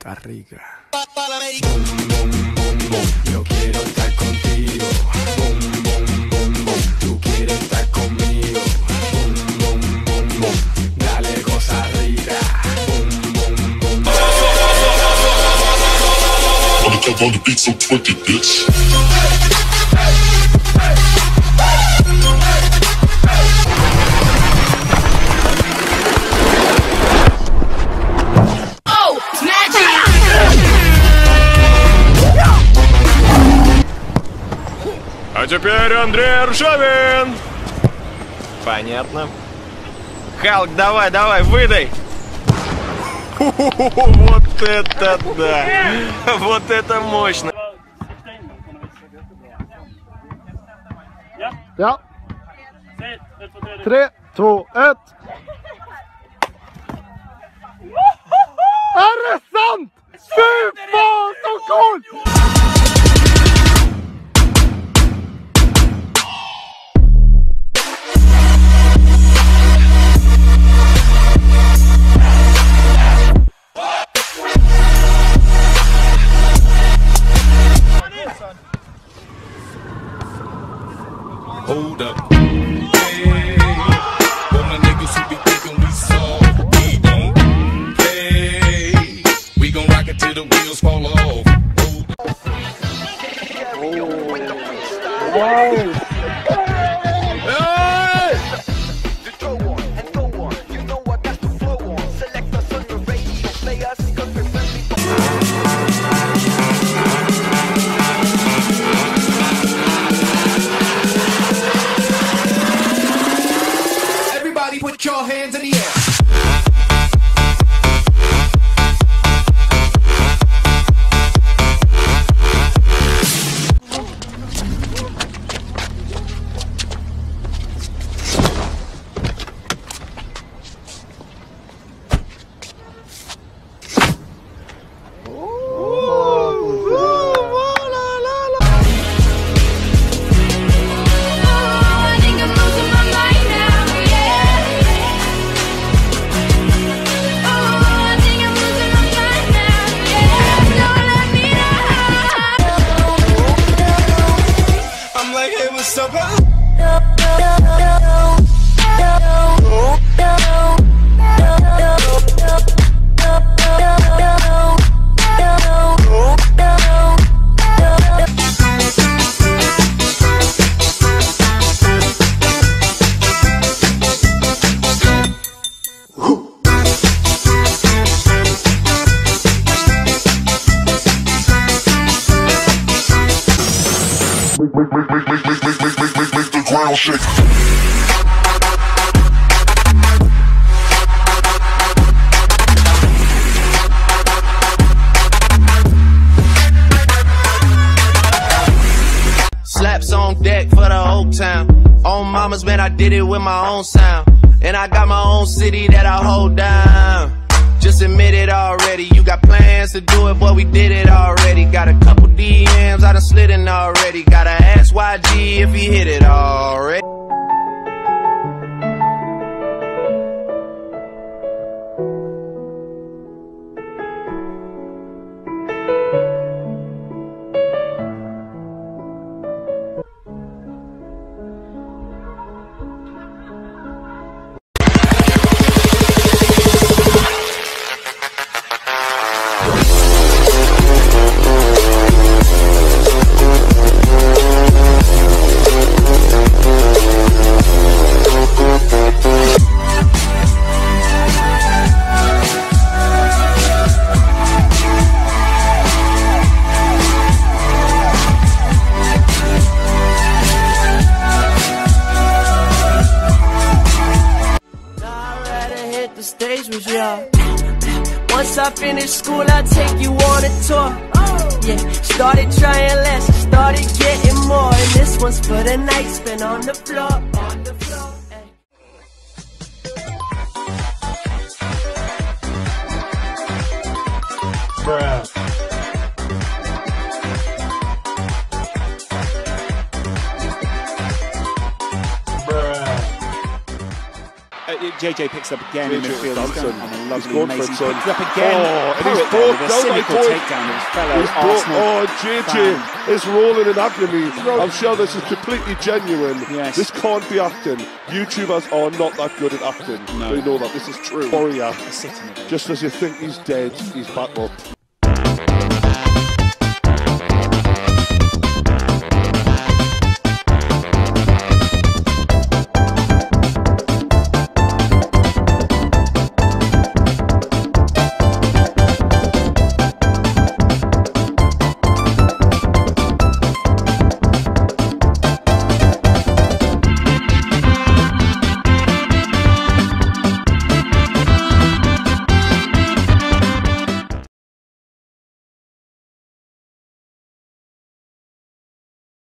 Costa Rica. Boom, boom, boom, boom. Yo quiero estar contigo. Boom, boom, boom, boom. Tú quieres estar conmigo. Boom, boom, boom, boom. Dale Costa Rica. Boom, boom, boom, boom. On the beat so twerk it, bitch. А теперь Андрей Ржавин. Понятно. Халк, давай, давай, выдай. Вот это да! Вот это мощно! Ja. 3, 2, 1. Är det sant? Fy fan så coolt! Hold up. Hey, all my niggas who be thinking we soft, we don't play. We gon' rock it till the wheels fall off. Wow. Put your hands in the air. Make the ground shake. Slaps on deck for the whole town. On mamas, man, I did it with my own sound. And I got my own city that I hold down. Just admit it already. You got plans to do it, but we did it already. Got a couple DMs, I done slid in already. Gotta ask YG if he hit it already. The stage with y'all. Once I finish school, I'll take you on a tour. Yeah, started trying less, started getting more. And this one's for the night spent on the floor. On the floor. Bruh. JJ picks up again in midfield. He's going for it, son. Picks up again. And he's brought with a down cynical by takedown of his fellow Arsenal JJ fan. is rolling in agony. I'm sure this is completely genuine. Yes. This can't be acting. YouTubers are not that good at acting. No. They know that this is true. Warrior, He's sitting there. just as you think he's dead, he's back up.